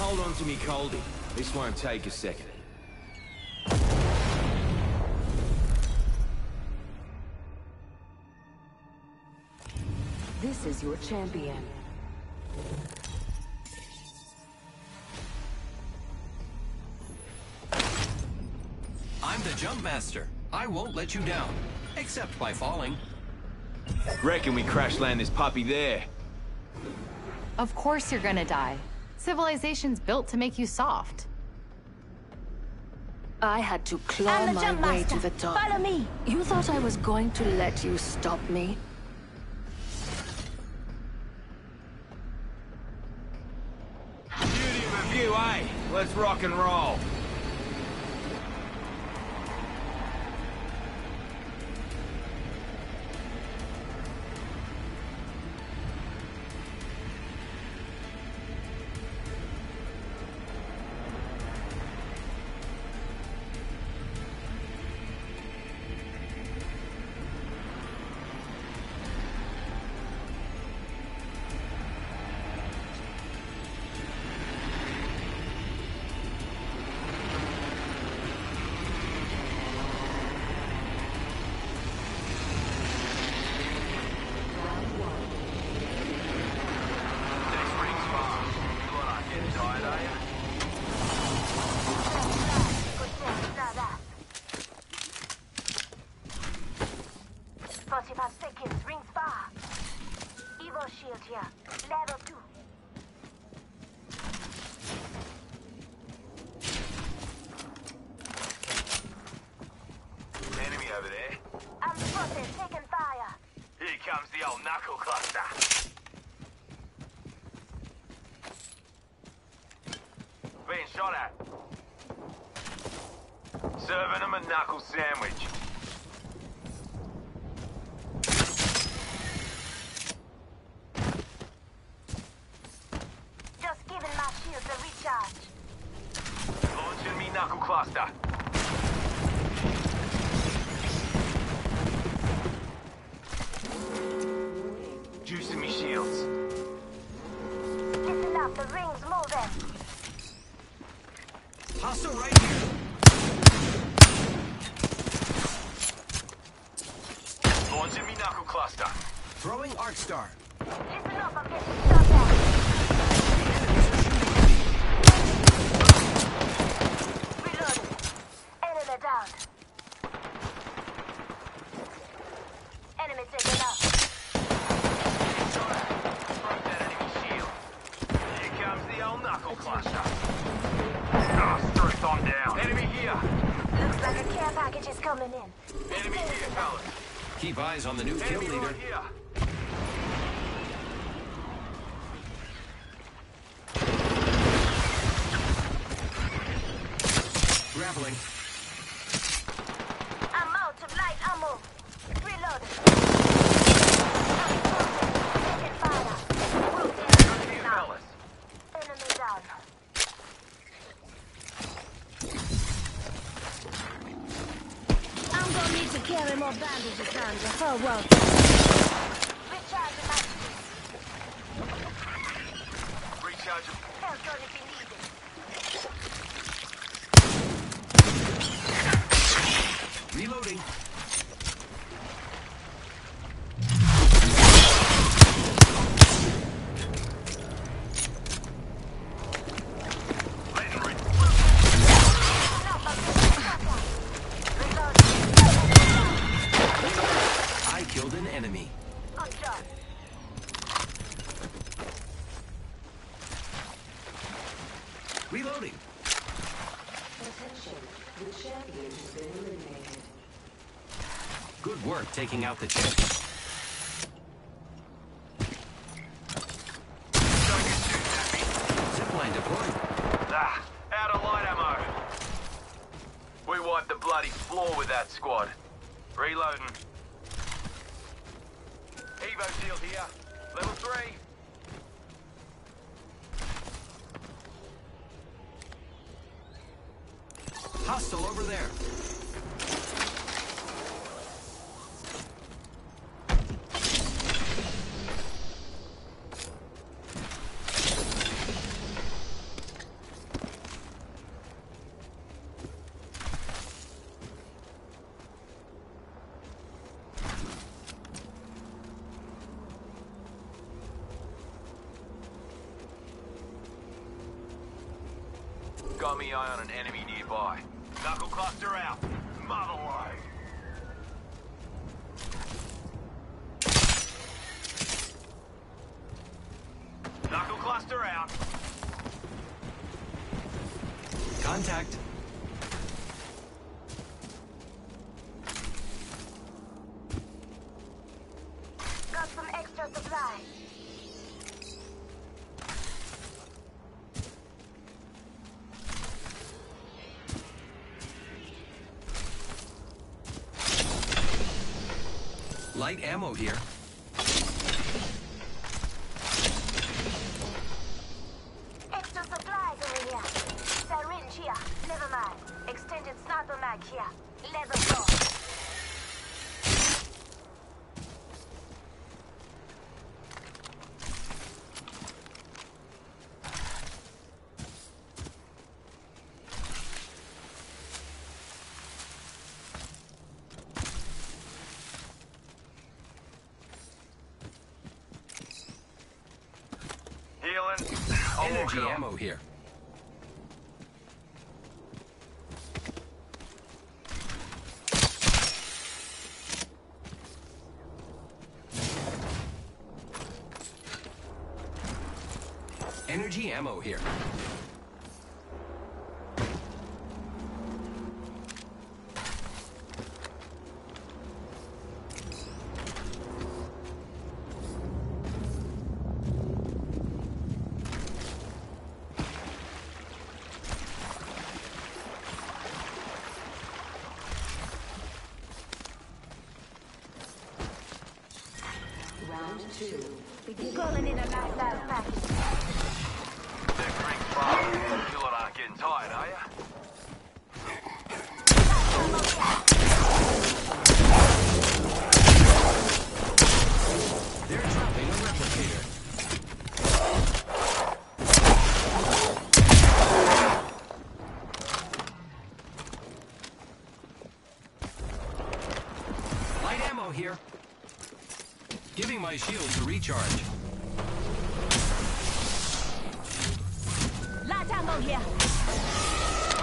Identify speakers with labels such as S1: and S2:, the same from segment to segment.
S1: hold on to me, Coldy. This won't take a second.
S2: This is your champion.
S3: I'm the jump master. I won't let you down. Except by falling.
S1: Reckon we crash land this puppy there.
S4: Of course you're gonna die. Civilization's built to make you soft.
S2: I had to claw my way to the top.
S5: Follow me!
S2: You thought I was going to let you stop me?
S1: Beauty of a view, eh? Let's rock and roll.
S6: Serving him a knuckle sandwich.
S5: Just giving my shields a recharge.
S6: Launching me knuckle cluster. Juicing me shields.
S5: Listen up, the ring's moving.
S3: Hostile right here.
S6: Launching me knuckle cluster.
S3: Throwing Arc Star.
S5: Listen up, I'm getting shot at. Reloading. Enemy down. Enemy taken out.
S6: Broke that enemy shield. Here comes the old knuckle cluster. Ah, Struth on down. Enemy here.
S5: Looks like a care package is coming in.
S6: Enemy here, fellas.
S3: Keep eyes on the new kill
S6: Enemy
S3: leader.
S6: right here.
S3: Grappling.
S5: I'm out of light ammo. Reloading. Taking fire.
S6: Enemy here, fellas.
S5: Enemy down. I'm gonna need to carry more bandages down the whole world. Recharging my shield.
S6: Recharge him.
S5: Help on if you need it.
S3: Reloading.
S6: Letting rip.
S3: I killed an enemy.
S5: Good job.
S3: Reloading.
S2: Attention, the champion has been eliminated.
S3: Good work taking out the champion. Zipline deployed.
S6: Ah, out of light ammo. We wiped the bloody floor with that squad. Reloading. Evo shield here. Level 3.
S3: Hostile over there.
S6: Got me eye on an enemy nearby. Knuckle cluster out. Motherlode. Knuckle cluster out.
S3: Contact.
S5: Got some extra supply.
S3: Light ammo here.
S5: Extra supplies over here. Syringe here. Never mind. Extended sniper mag here. Leather floor.
S6: Healing. I'll walk
S3: Energy
S6: it on.
S3: ammo here. Energy ammo here.
S2: Round 2.
S5: Calling in a nice little package.
S6: That Greek bar. You lot aren't getting tired, are ya?
S3: They're dropping a replicator. Light ammo here. Giving my shields a recharge.
S5: Light ammo here.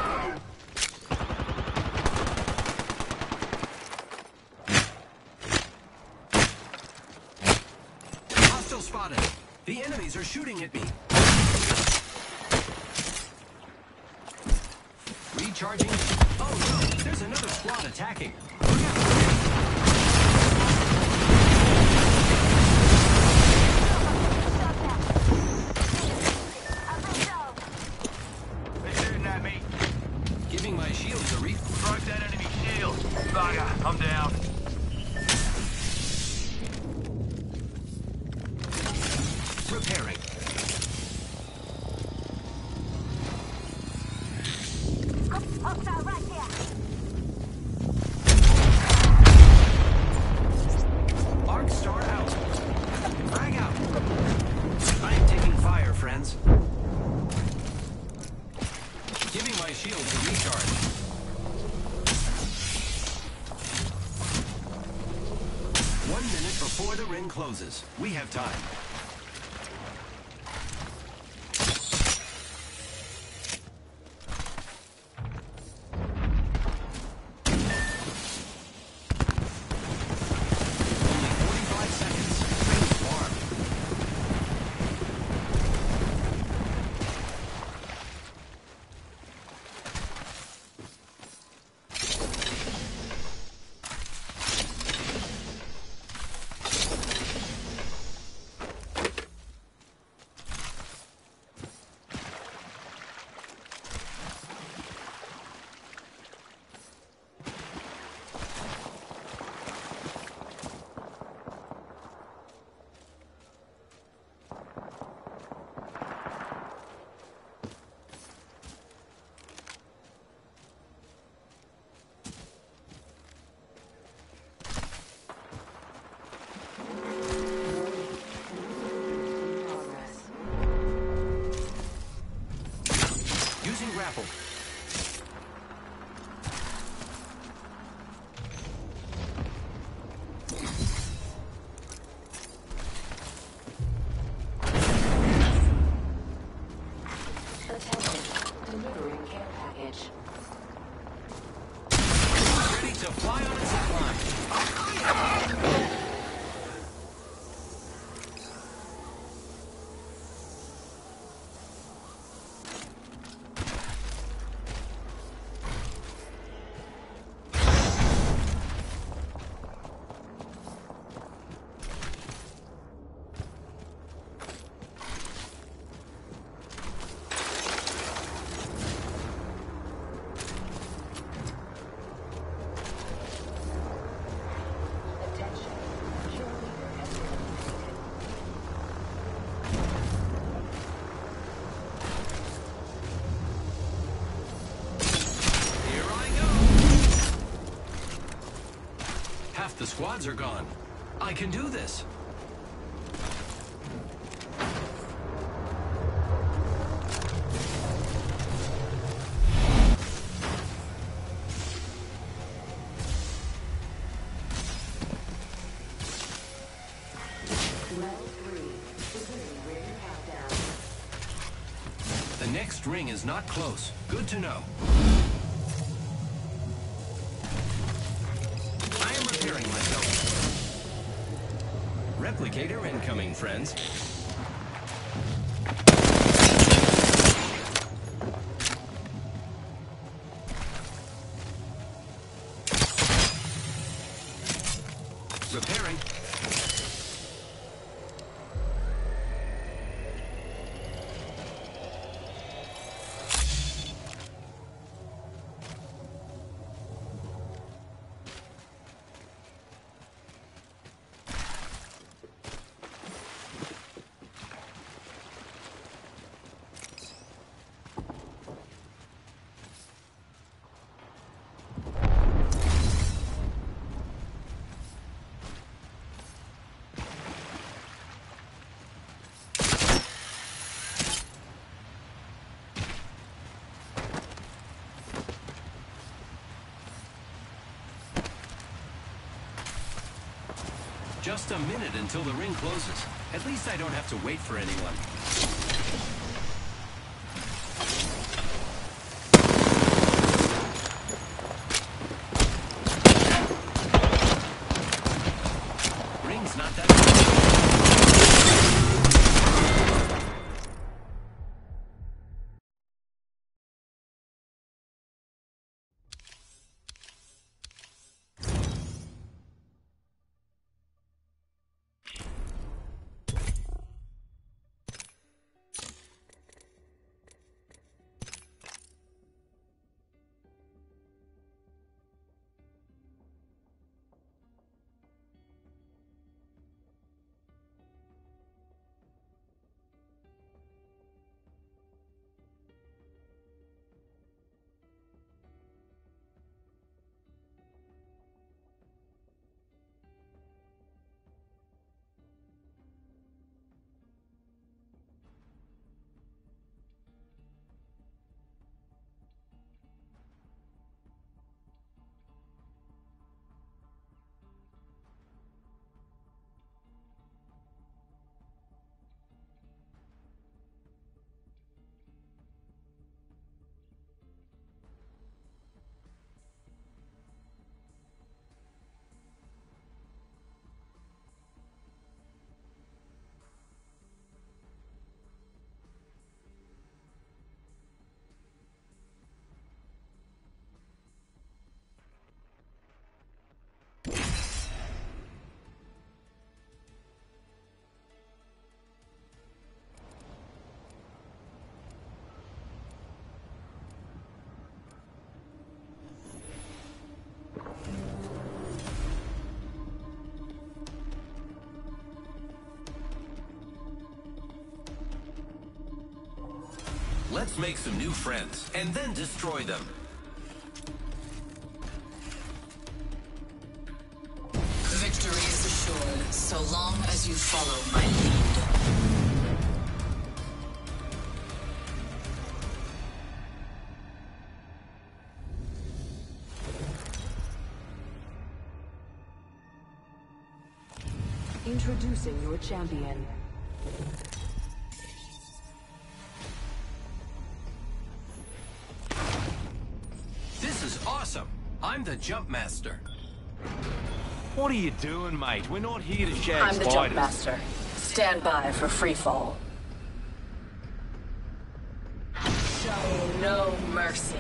S3: Hostile spotted. The enemies are shooting at me. Recharging. Oh no, there's another squad attacking. Look out.
S6: They're shooting at me.
S3: Giving my shields a re...
S6: Broke that enemy shield. Bugger. I'm down.
S3: Repairing.
S5: Hostile right here.
S3: Arc star out. Frag out. I'm taking fire, friends. Giving my shields a recharge. One minute before the ring closes. We have time. Only 45 seconds. Ring warm. Using grapple.
S2: Attention. Delivering care
S3: squads are gone. I can do this.
S2: Round 3. Beginning ring countdown.
S3: The next ring is not close. Good to know. I am repairing myself. Replicator incoming, friends. Repairing. Just a minute until the ring closes. At least I don't have to wait for anyone. Ring's not that Let's make some new friends, and then destroy them.
S7: Victory is assured, so long as you follow my lead.
S2: Introducing your champion.
S3: This is awesome! I'm the Jump Master.
S1: What are you doing, mate? We're not here to shag
S7: I'm the Jump
S1: spiders.
S7: Master. Stand by for free fall. Show no mercy.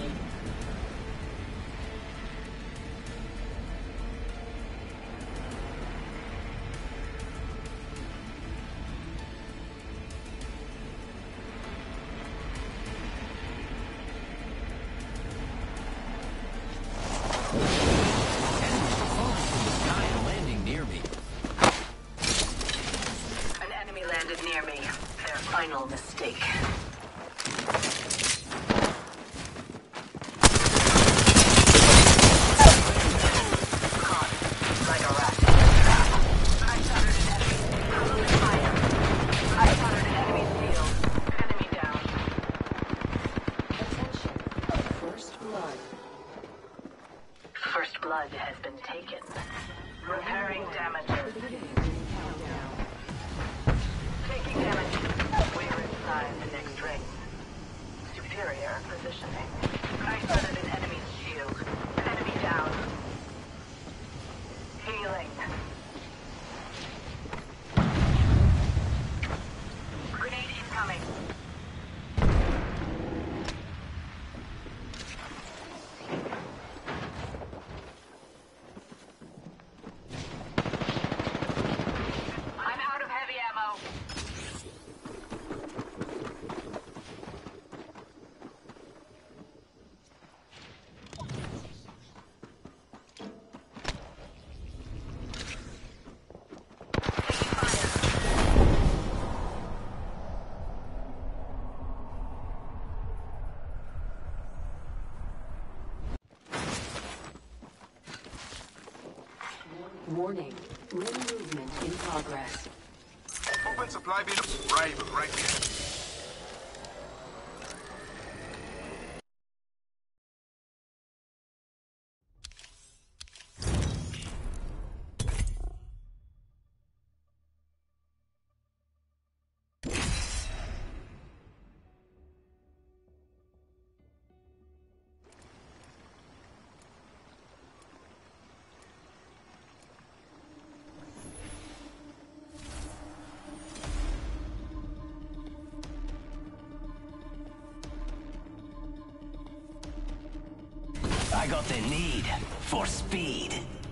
S7: Near me. Their final mistake. Caught like a rat.
S8: positioning. I started an enemy's shield. Enemy down. Healing. Grenade incoming. I'm out of heavy ammo.
S2: Warning. Ring movement in progress.
S6: Open supply bin. Right here.
S9: I got the need for speed.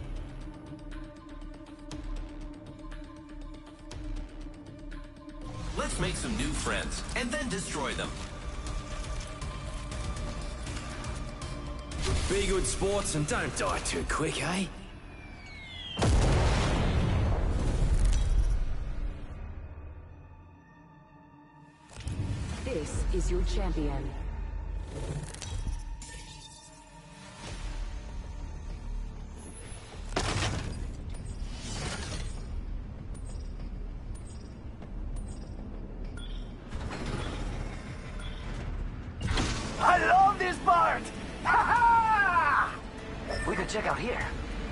S3: Let's make some new friends and then destroy them.
S1: Be good sports and don't die too quick, eh?
S2: This is your champion.
S9: I love this part! Ha ha! We could check out here.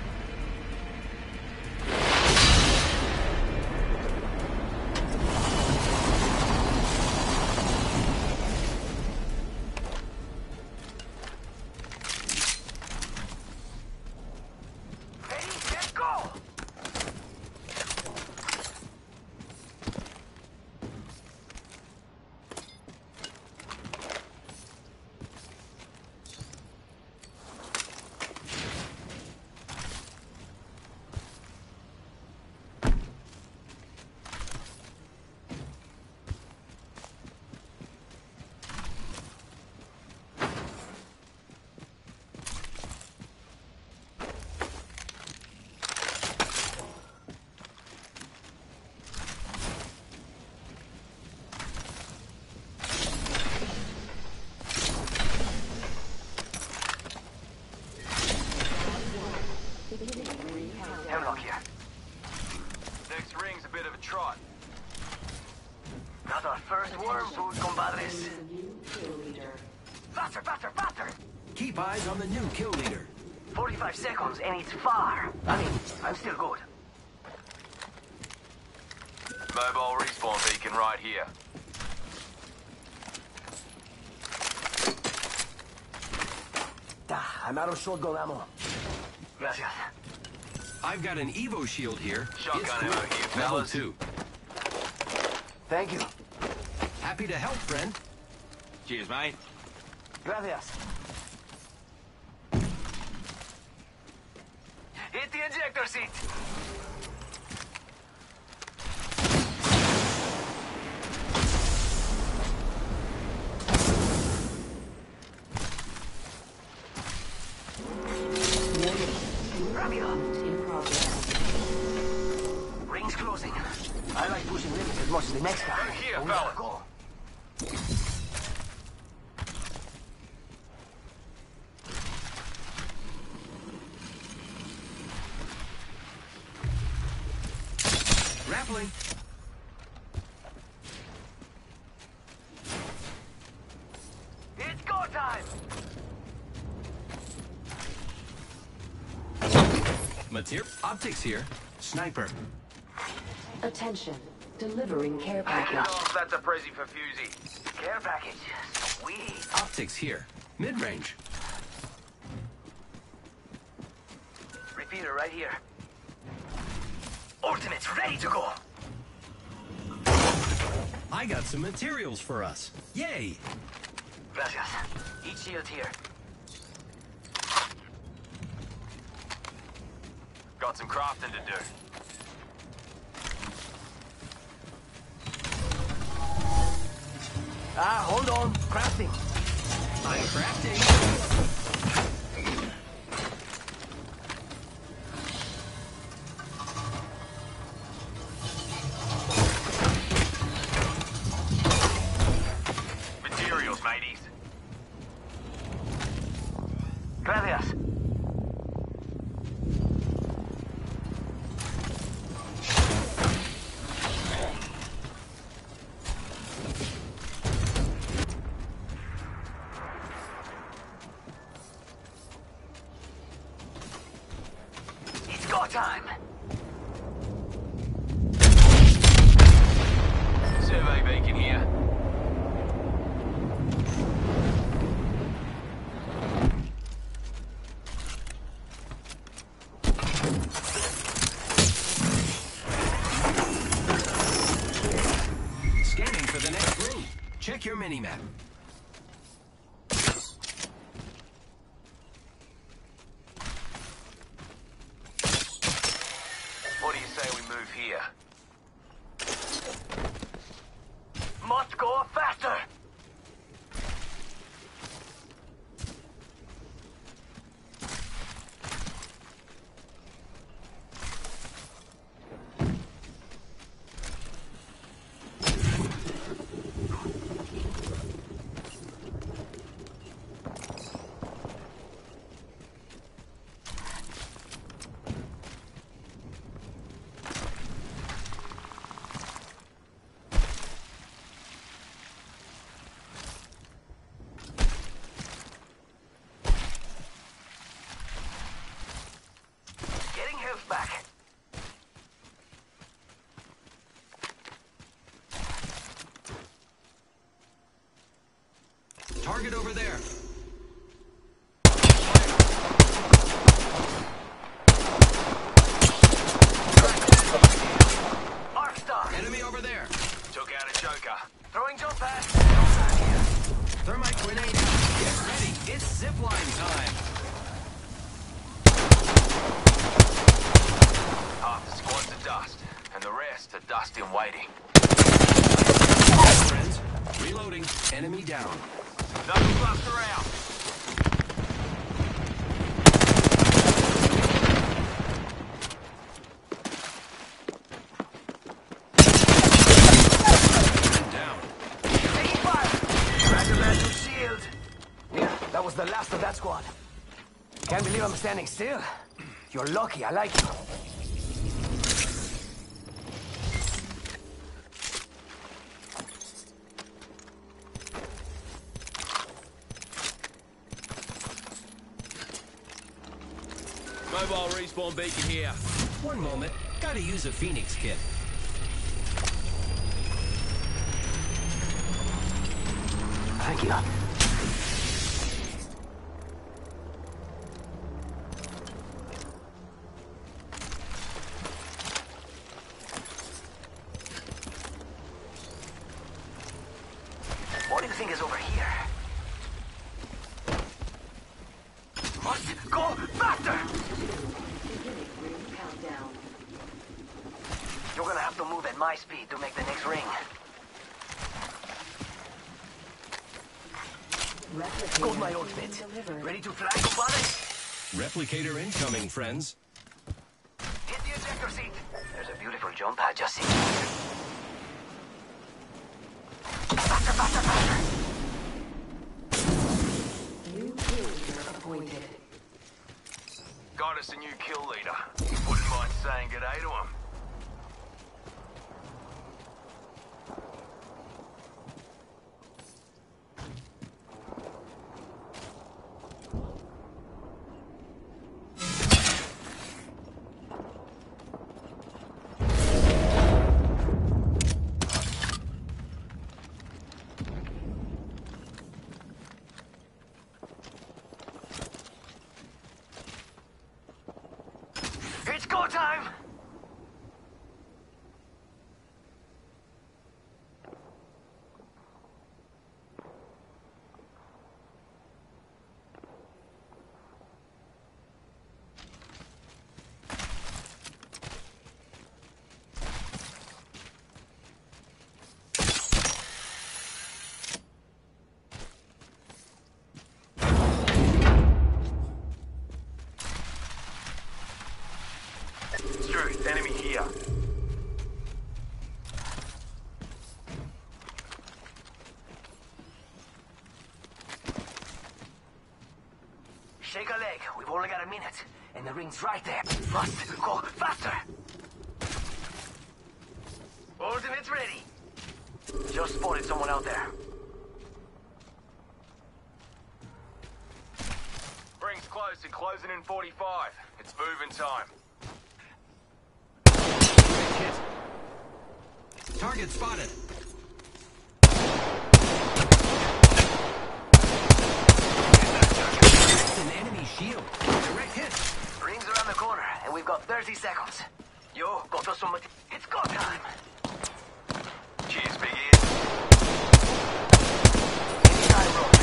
S9: Ready, let's go! Hemlock here.
S6: Next ring's a bit of a trot.
S9: Got our first worm food, compadres. Faster, faster, faster!
S3: Keep eyes on the new kill leader.
S9: 45 seconds and it's far. I mean, I'm still good.
S6: Mobile respawn beacon right here.
S9: I'm out of shotgun ammo. Gracias.
S3: I've got an Evo shield here.
S6: Shotgun
S3: It's
S6: ammo
S3: good.
S6: here,
S3: Level
S6: fellas.
S3: 2.
S9: Thank you.
S3: Happy to help, friend.
S6: Cheers, mate.
S9: Gracias. Hit the ejector seat. Rápido.
S2: In progress.
S9: Ring's closing. I like pushing limits as much as the next guy.
S6: Here,
S9: But we gotta
S6: fella.
S9: go.
S3: Grappling.
S9: It's go time!
S3: Optics here. Sniper.
S2: Attention. Delivering care package.
S6: That's a Prezi for Fusey.
S9: Care package. Sweet.
S3: Optics here. Mid-range.
S9: Repeater right here. Ultimate's ready to go.
S3: I got some materials for us. Yay!
S9: Gracias. Each shield here.
S6: Got some crafting to do.
S9: Hold on. Crafting.
S3: I'm crafting.
S6: Materials, mateys.
S9: Gracias. It's go time.
S6: Survey beacon here.
S3: Scanning for the next room. Check your minimap.
S6: What do you say we move here?
S9: Must go faster. Getting health back.
S3: Target over there.
S9: Arc star.
S3: Enemy over there.
S6: Took out a joker.
S9: Throwing jump pad.
S3: Thermite grenade. Get ready. It's zipline time.
S6: Half the squad's are dust, and the rest are dust in waiting.
S3: Friends. Reloading. Enemy down.
S6: Knuckle cluster out.
S3: Down.
S9: Taking fire. Dragon Man to shield. Yeah, that was the last of that squad. Can't believe I'm standing still. You're lucky, I like you.
S1: Mobile respawn beacon here.
S3: One moment. Gotta use a Phoenix kit.
S9: Thank you. What do you think is over here? Must go faster!
S2: Countdown.
S9: You're gonna have to move at my speed to make the next ring. Got my ultimate. Ready to fly, compadre?
S3: Replicator incoming, friends.
S9: Hit the ejector seat. There's a beautiful jump pad just seen. Faster, faster, faster.
S2: New kill leader appointed.
S6: Got us a new kill leader. Wouldn't mind saying good day to him.
S9: go time!
S6: Truth, enemy here.
S9: Shake a leg. We've only got a minute. And the ring's right there. Must go faster. Ordnance ready. Just spotted someone out there.
S6: Ring's close and closing in 45. It's moving time.
S3: Target spotted. It's an enemy shield. Direct hit.
S9: Ring's around the corner, and we've got 30 seconds. Yo, got us some... It's go time!
S6: Cheers, Big Ears.
S9: Anytime, Road.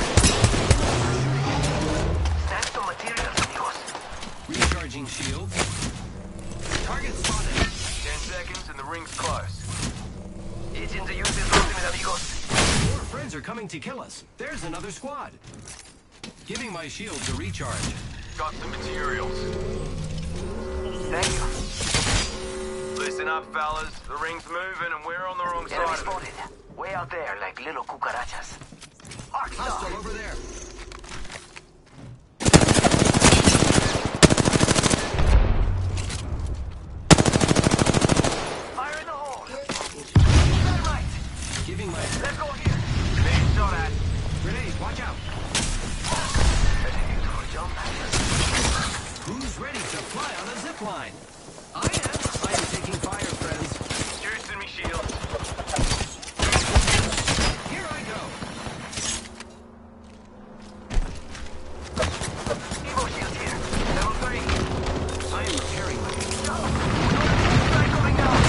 S9: Snatch some materials, amigos.
S3: Recharging shield. Target spotted.
S6: 10 seconds and the ring's close.
S9: Itching to use this ultimate, amigos.
S3: More friends are coming to kill us. There's another squad. Giving my shields a recharge.
S6: Got some materials.
S9: Thank you.
S6: Listen up, fellas. The ring's moving and we're on the wrong
S9: Enemy
S6: side of it.
S9: spotted. Way out there, like little cucarachas.
S3: Hostile over there.
S9: Fire in the hole. Dynamite.
S3: Giving my
S9: Let's go here.
S6: Being shot at.
S3: grenade. Watch out.
S9: Beautiful jump.
S3: Who's ready to fly on a zip line? I am taking fire, friends.
S6: Juicing me shields.
S3: Here I go.
S9: Evo shield here. Level 3.
S3: I am repairing my
S9: Strike coming down.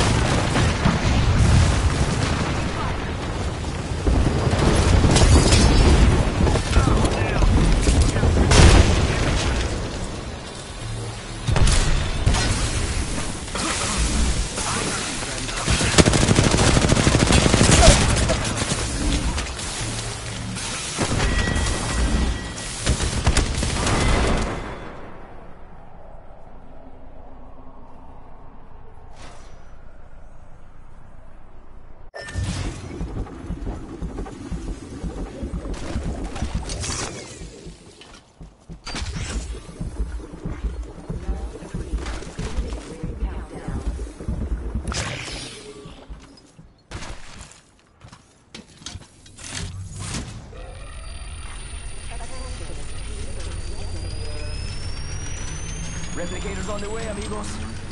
S9: Replicators on the way, amigos.